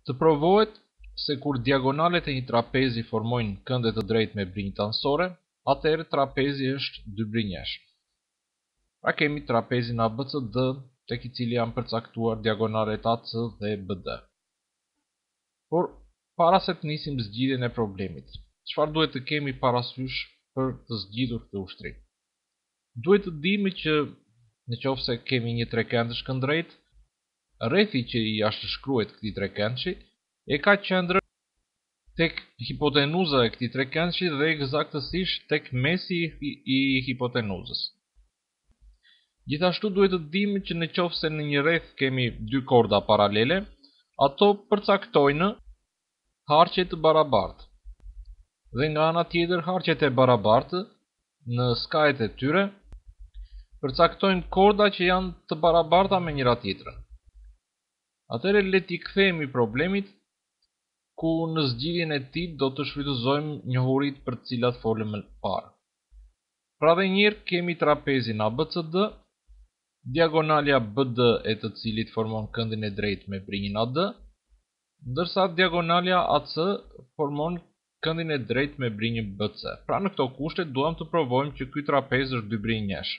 Të provohet se kur diagonalet e një trapezi formojnë kënde të drejtë me brinjë anësore, atëherë trapezi është dybrinjesh. Pra kemi trapezin ABCD, tek i cili janë përcaktuar diagonalet AC dhe BD. Por para se të nisim zgjidhjen e problemit, çfarë duhet të kemi parasysh për të zgjidhur këtë ushtrim? Duhet të dimi që nëse kemi një trekëndësh këndrejt, rrethi që i jashtëshkruhet këtij trekëndshi e ka qendrën tek hipotenuza e këtij trekëndshi dhe eksaktësisht tek mesi i hipotenuzës. Gjithashtu duhet të dimë që nëse në një rreth kemi dy korda paralele, ato përcaktojnë harqe të barabartë. Dhe nga ana tjetër harqet e barabartë në skajet e tyre përcaktojnë korda që janë të barabarta me njëra tjetrën. Atëherë le t'i kthehemi problemit ku në zgjidhjen e tij do të shfrytëzojmë njohuritë për të cilat folëm më parë. Pra dhe njëherë kemi trapezin ABCD, diagonalja BD e të cilit formon këndin e drejtë me brinjën AD, ndërsa diagonalja AC formon këndin e drejtë me brinjën BC. Pra në këto kushte duam të provojmë që ky trapez është dybrinjesh.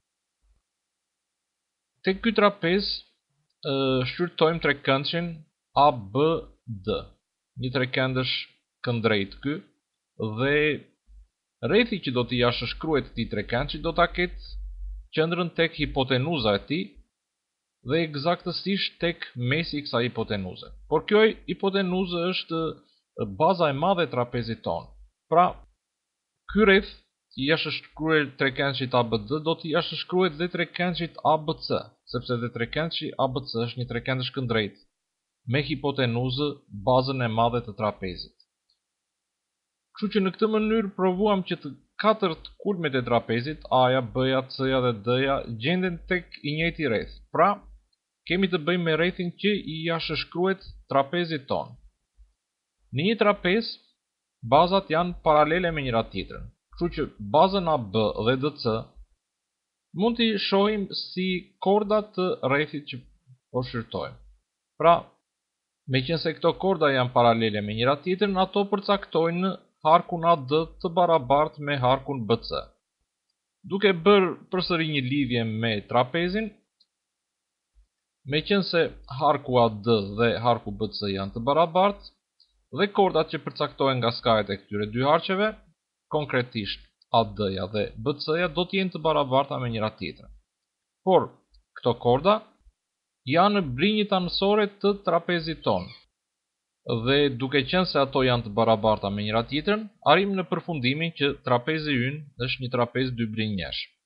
Tek ky trapez shqyrtojmë trekëndshin ABD, një trekëndësh këndrejt ky, dhe rrethi që do t'i jashtëshkruhet këtij trekëndshi do ta ketë qendrën tek hipotenuza e tij dhe eksaktësisht tek mesi i kësaj hipotenuze. Por kjo hipotenuzë është baza e madhe e trapezit ton. Pra, ky rreth i jashtëshkruhet trekëndshit ABD do t'i jashtëshkruhet dhe trekëndshit ABC, sepse dhe trekëndshi ABC është një trekëndësh këndrejt me hipotenuzë bazën e madhe të trapezit. Kështu që në këtë mënyrë provuam që të katërt kulmet e trapezit, A-ja, B-ja, C-ja dhe D-ja, gjenden tek i njëjti rreth. Pra, kemi të bëjmë me rrethin që i jashtëshkruhet trapezit ton. Në një trapez, bazat janë paralele me njëra tjetrën. Kështu që bazën AB dhe DC mund t'i shohim si korda të rrethit që po shqyrtojmë. Pra, meqense këto korda janë paralele me njëra tjetrën, ato përcaktojnë harkun AD të barabartë me harkun BC. Duke bërë përsëri një lidhje me trapezin, meqense harku AD dhe harku BC janë të barabartë, dhe kordat që përcaktohen nga skajet e këtyre dy harqeve, konkretisht AD-ja dhe BC-ja, do t'jenë të barabarta me njëra tjetrën. Por, këto korda janë në brinjët anësore të trapezit ton, dhe duke qenë se ato janë të barabarta me njëra tjetrën, arrim në përfundimin që trapezi ynë është një trapez dybrinjesh.